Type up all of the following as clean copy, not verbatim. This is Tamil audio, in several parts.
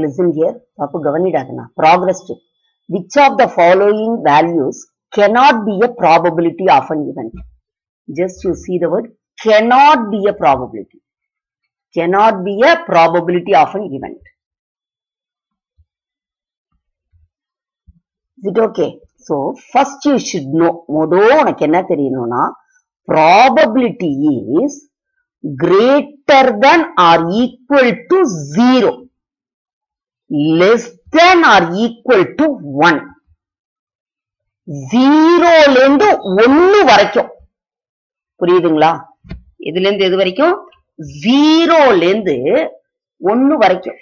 listen here. Papu gavanidagana. Progress to. Which of the following values cannot be a probability of an event? Just you see the word cannot be a probability. Cannot be a probability of an event. Is it okay? So, first you should know. Probability is greater than or equal to 0. Less than or equal to 1. 0 லேந்து 1 வரைக்கும். புரியுதுங்களா? இதுலேந்து எது வரைக்கும்? 0 லேந்து 1 வரைக்கும்.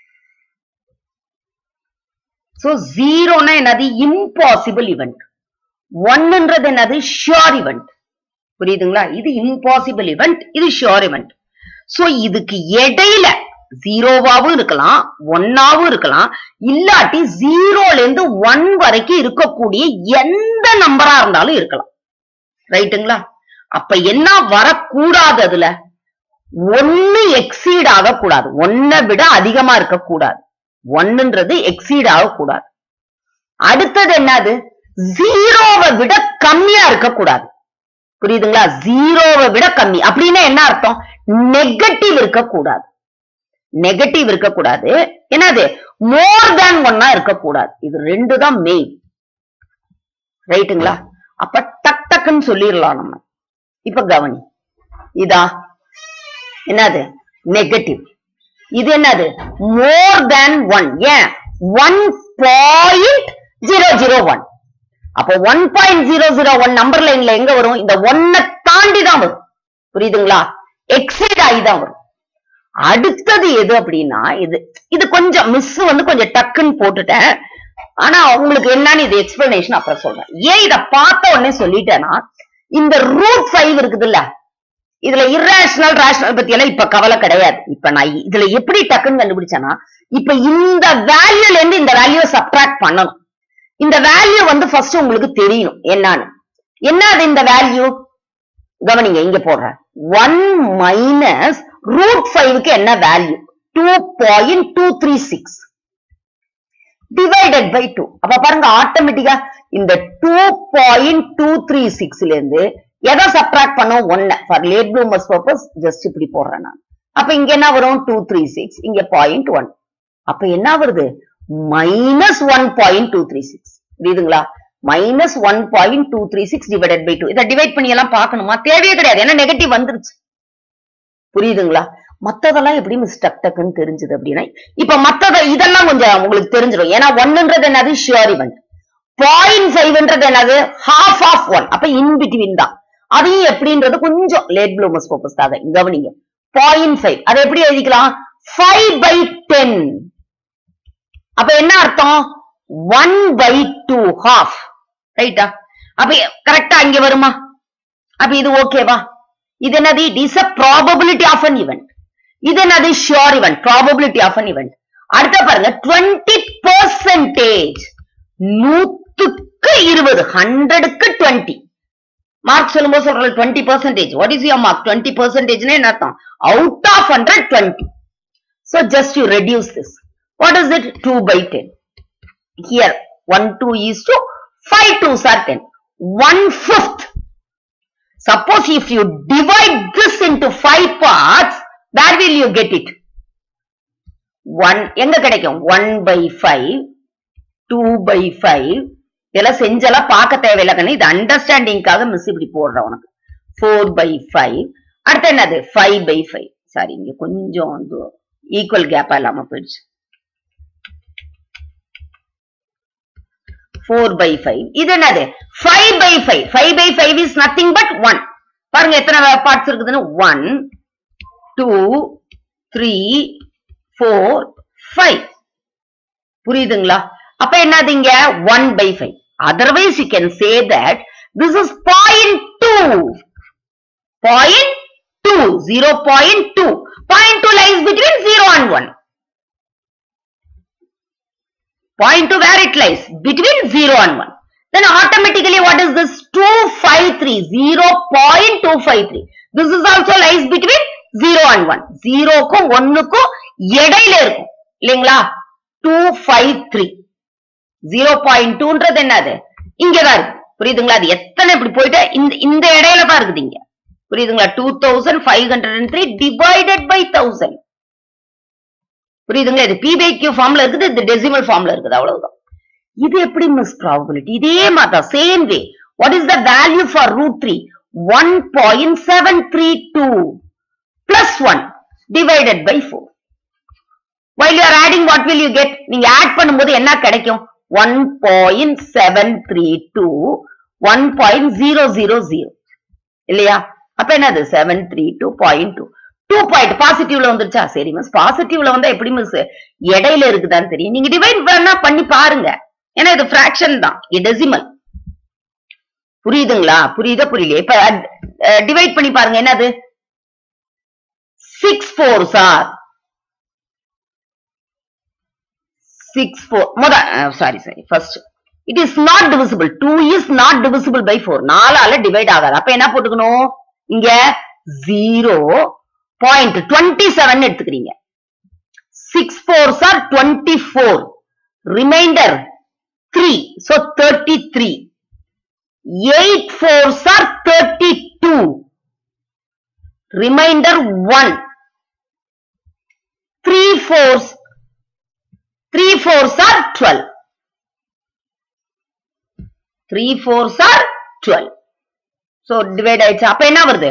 So, 0 na என்னது impossible event. 1 ன்றது என்னது sure event. புரியுதுங்களா? இது impossible event, இது sure event. So, இதுக்கு இடையில 0வாவும் இருக்கலாம், 1ஆவும் இருக்கலாம், இல்லாட்டி 0 லேந்து 1 வரைக்கும் இருக்கக்கூடிய எந்த நம்பரா இருந்தாலும் இருக்கலாம். ரைட்டுங்களா? அப்ப என்ன வரக்கூடாது அதுல? 1 எக்ஸீட் ஆகக்கூடாது. 1 விட அதிகமா இருக்கக்கூடாது. 1ன்றது எக்ஸீட் ஆகக்கூடாது. அடுத்தது என்னது? 0வை விட கம்மியா இருக்கக்கூடாது. புரியுதுங்களா? 0வை விட கம்மி அப்படின்னா என்ன அர்த்தம்? நெகட்டிவ் இருக்கக்கூடாது. நெகட்டிவ் இருக்கக்கூடாது. என்னது? மோர் தேன் 1 இருக்கக்கூடாது. இது ரெண்டு தான் மெயின். ரைட்டுங்களா? அப்ப டக் டக்குன்னு சொல்லிடலாம் நம்ம. இப்ப கவனி. இதா என்னது? நெகட்டிவ். இது என்னது? மோர் தேன் 1. ஏன்? 1.001. அப்போ 1.001 நம்பர் லைன்ல எங்க வரும்? இந்த 1 தாண்டி தான் வரும். புரியுதுங்களா? எக்ஸீட் ஆகி தான் வரும். அடுத்தது எது அப்படின்னா இது கொஞ்சம் மிஸ் கொஞ்சம் டக்குன்னு போட்டுட்டேன். ஆனா உங்களுக்கு என்னன்னு இது எக்ஸ்பிளனேஷன் அப்புறம் சொல்றேன். ஏன் இத பார்த்த உடனே சொல்லிட்டேன்னா, இந்த √5 இருக்குதுல்ல, இதுல irrational rational பத்தி எல்லாம் இப்ப கவலை கிடையாது. இப்ப நான் இதுல எப்படி டக்குன்னு கண்டுபிடிச்சேன்னா, இப்ப இந்த வேல்யூல இருந்து இந்த வேல்யூவை சப்ட்ராக்ட் பண்ணணும். இந்த வேல்யூ ஃபர்ஸ்ட் உங்களுக்கு தெரியணும் என்னன்னு. என்னது இந்த வேல்யூ? கவனிங்க, இங்க போடுறேன். 1 மைனஸ் √5க்கு என்ன வேல்யூ? 2.236 divided by 2. அப்ப பாருங்க, ஆட்டோமேட்டிக்கா இந்த 2.236ல இருந்து எதை சப்ட்ராக்ட் பண்ணும்? 1. For late bloomers purpose just இப்படி போடுறேன் நான். அப்ப இங்க என்ன வரும்? 236. இங்க 0.1. அப்ப என்ன வருது? மைனஸ் 1.236. புரியுதுங்களா? Minus 1.236 divided by 2. இதை டிவைட் பண்ணி எல்லாம் பார்க்கணுமா? தேவையே கிடையாது. ஏன்னா நெகட்டிவ் வந்துருச்சு. புரியுதுங்களா? மத்ததெல்லாம் எப்படி மிஸ் டக் டக்குன்னு தெரிஞ்சது அப்படின்னா, இப்ப மத்தத இதெல்லாம் கொஞ்சம் உங்களுக்கு தெரிஞ்சிடும். ஏன்னா 1ன்றது என்னது? Sure event. 0.5ன்றது என்னது? half of 1. அப்ப இன் பிட்வீன் தான். அதையும் எப்படின்றது கொஞ்சம் லேட் ப்ளூமர்ஸ் பர்பஸ் தான். கவனிங்க, 0.5 அதை எப்படி எழுதிக்கலாம்? 5/10. அப்ப என்ன அர்த்தம்? 1/2 half. ரைட்டா? அப்ப கரெக்டா இங்க வருமா? அப்ப இது ஓகேவா? இது என்னது? It is a probability of an event. இது என்னது? sure event, probability of an event. அடுத்த பாருங்க, 20%. 100க்கு 20, 100க்கு 20. மார்க் சொல்லும்போது சொல்ற 20%. What is your mark? 20% என்ன அர்த்தம்? Out of 100, 20. So just you reduce this. What is it? 2/10. Here 1 2 is to 5 2s are 10. 1/5. Suppose if you divide this into 5 parts, where will you get it? 1 எங்க கிடைக்கும்? 1/5, 2/5. இதெல்லாம் செஞ்செல்லாம் பார்க்க தேவையில்லை. இது அண்டர்ஸ்டாண்டிங்காக மிஸ் இப்படி போடுறேன் உனக்கு. 4/5. அடுத்து என்னது? 5/5. சாரி, இங்க கொஞ்சம் ஈக்குவல் கேப்பா இல்லாம போயிடுச்சு. 4/5. இது என்னது? 5/5. 5/5 is nothing but 1. பாருங்க எத்தனை பார்ட்ஸ் இருக்குதுன்னு. 1 2 3 4 5. புரியுதுங்களா? அப்ப என்னது இங்க? 1/5. Otherwise you can say that this is 0.2. 0.2. 0.2. 0.2 lies between 0 and 1. 0.2 where it lies? Between 0 and 1. Then automatically what is this? 253. 0.253. This is also lies between 0 and 1. 0க்கும் 1க்கும் இடையில இருக்கும் இல்லைங்களா? 253. 0.2ன்றது என்னது இங்கதான் இருக்கு. புரியுதுங்களா? அது எத்தனை இப்படி போயிட்டு இந்த இடையில தான் இருக்குது இங்க. புரியுதுங்களா? 2503 டிவைடட் பை 1000. புரியுதுங்களா? இது P by Q ஃபார்ம்ல இருக்குது, இது டெசிமல் ஃபார்ம்ல இருக்குது, அவ்வளவுதான். இது எப்படி மிஸ் ப்ராபபிலிட்டி? இதே மாதிரி same way. What is the value for √3? 1.732 plus 1 divided by 4. While you are adding, what will you get? நீங்க ஆட் பண்ணும்போது என்ன கிடைக்கும்? 1.732 1.000 இல்லையா? அப்ப என்னது 732.2 2 பாயிண்ட் பாசிட்டிவ்ல வந்துருச்சா? சரி மிஸ், பாசிட்டிவ்ல வந்தா எப்படி மிஸ் இடையில இருக்குதான்னு தெரியும். நீங்க டிவைட் பண்ணி பாருங்க. ஏன்னா இது பிராக்ஷன் தான், இது டெசிமல். புரியுதுங்களா? புரியுதா புரியல? இப்ப டிவைட் பண்ணி பாருங்க. என்னது 6 4s are 6 4 sorry first it is not divisible. 2 is not divisible by 4. 4 ஆல டிவைட் ஆகாது. அப்ப என்ன போட்டுக்கணும்? இங்க 0.27 எடுத்துக்கிறீங்க. 6 4s are 24. Remainder 3, so 33. 8 4s are 32. Remainder 1. 3 4s are 12. 3 4s are 12. So divide ஆயிடுச்சு. அப்ப என்ன வருது?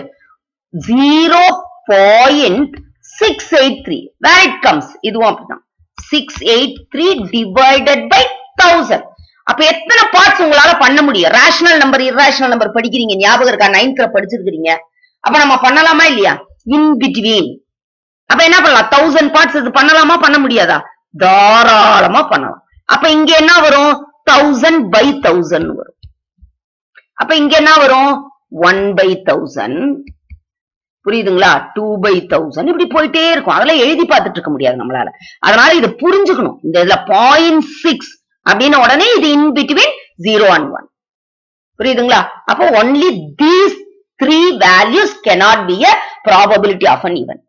0.683. Where it comes? இதுவும் அப்படிதான். 683 divided by 1000. அப்ப எத்தனை பார்ட்ஸ் உங்களால பண்ண முடியும்? ரேஷனல் நம்பர், இர்ரேஷனல் நம்பர் படிக்கிறீங்க, ஞாபகம் இருக்கா? 9th படிச்சிருக்கீங்க. அப்ப நம்ம பண்ணலாமா இல்லையா? In between. அப்ப என்ன பண்ணலாம்? 1000 பார்ட்ஸ் இது பண்ணலாமா பண்ண முடியாதா? தாராளமா பண்ணலாம். அப்ப இங்க என்ன வரும்? 1000 by 1000 வரும். அப்ப இங்க என்ன வரும்? 1 by 1000. புரியுதுங்களா? 2 by 1000 இப்படி போயிட்டே இருக்கும். அதெல்லாம் எழுதி பார்த்துட்டு இருக்க முடியாது நம்மளால. அதனால இதை புரிஞ்சுக்கணும். இந்த இதுல 0.6 அப்படின்னு உடனே இது இன் பிட்வீன் 0 and 1. புரியுதுங்களா? அப்போ only these 3 values cannot be a probability of an event.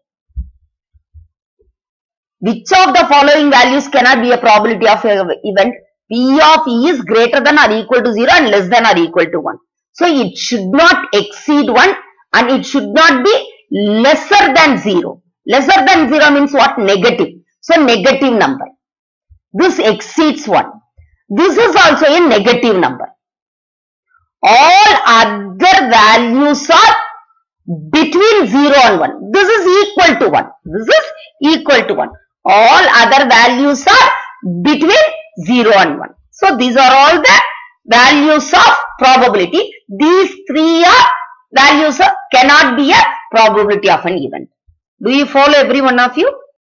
Which of the following values cannot be a probability of an event? P of E is greater than or equal to 0 and less than or equal to 1. So it should not exceed 1 and it should not be lesser than 0. Lesser than 0 means what? Negative. So negative number. This exceeds 1. This is also a negative number. All other values are between 0 and 1. This is equal to 1. This is equal to 1. All other values are between 0 and 1. So these are all the values of probability. These 3 are values of cannot be a probability of an event. Do you follow every one of you?